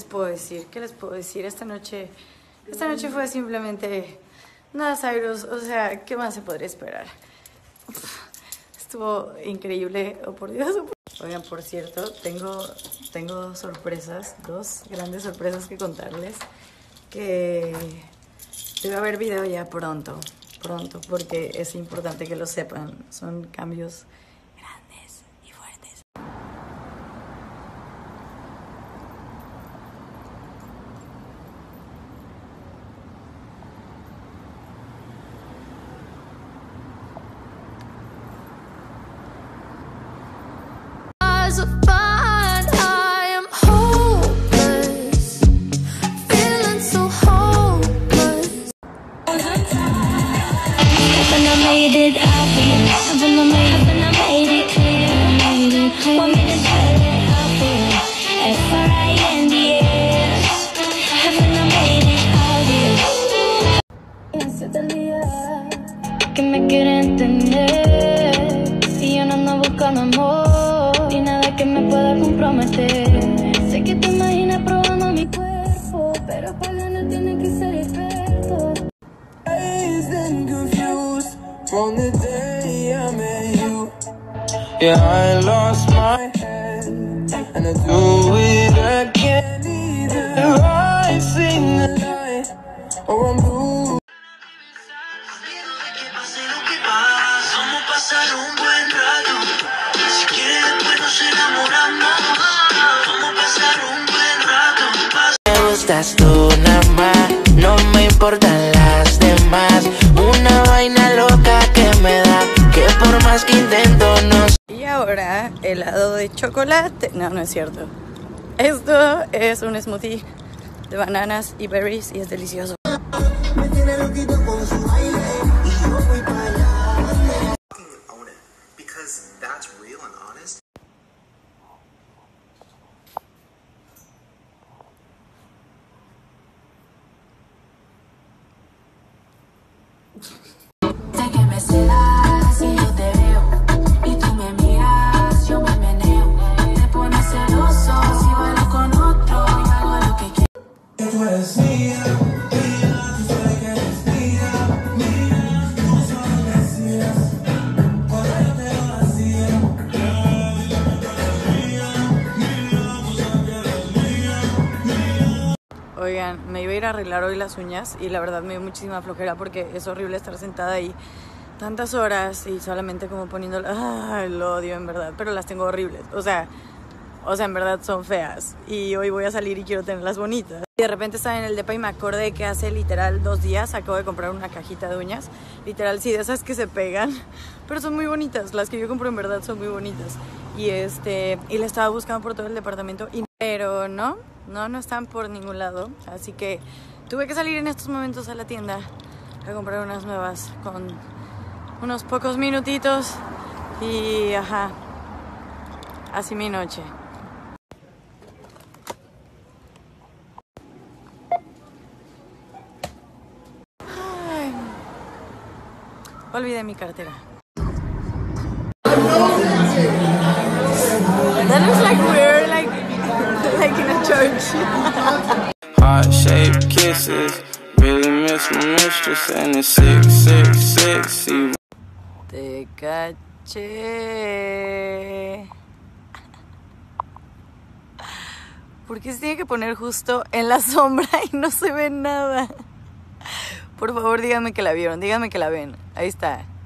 les puedo decir? ¿Qué les puedo decir? Esta noche fue simplemente nada, Cyrus. O sea, ¿qué más se podría esperar? Estuvo increíble. Oh, por Dios. Oigan, por cierto, tengo sorpresas, 2 grandes sorpresas que contarles. Que debe haber video ya pronto, porque es importante que lo sepan. Son cambios grandes y fuertes. Que me quiere entender y yo no ando buscando amor y nada que me pueda comprometer. Sé que te imaginas probando mi cuerpo, pero para ganar tiene que ser experto. From the day I met you, yeah, I lost my head, and I do it again. Either I sing the light, or I'm blue. Vamos a pasar un buen rato. Si quieres después nos enamoramos. Vamos a pasar un buen rato. Me gustas tú nada más, no me importan las demás. Una vaina loca que me da, que por más que intento no. Y ahora, helado de chocolate. No, no es cierto. Esto es un smoothie de bananas y berries y es delicioso. Me tiene loquito con su baile y yo voy para allá. Own it, because that's real and honest. Sé que me celas si yo te veo y tú me miras, yo me meneo. Te pones celoso si bailo con otro y hago lo que quiero. Tú eres mía, tú sabes que eres mía, tú solo me decías, cuando yo te lo hacía. Oigan, me iba a ir a arreglar hoy las uñas y la verdad me dio muchísima flojera porque es horrible estar sentada ahí tantas horas y solamente como poniéndolas. Lo odio en verdad, pero las tengo horribles. O sea, en verdad son feas y hoy voy a salir y quiero tenerlas bonitas. Y de repente estaba en el depa y me acordé que hace literal 2 días acabo de comprar una cajita de uñas. Literal, sí, de esas que se pegan, pero son muy bonitas. Las que yo compro en verdad son muy bonitas. Y la estaba buscando por todo el departamento, pero no están por ningún lado. Así que tuve que salir en estos momentos a la tienda a comprar unas nuevas con unos pocos minutitos. Y así mi noche. Ay, olvidé mi cartera. That looks like we're like in a church. Heart-shaped kisses, really miss my mistress, and it's 666. Te caché. ¿Por qué se tiene que poner justo en la sombra y no se ve nada? Por favor, díganme que la vieron, díganme que la ven. Ahí está.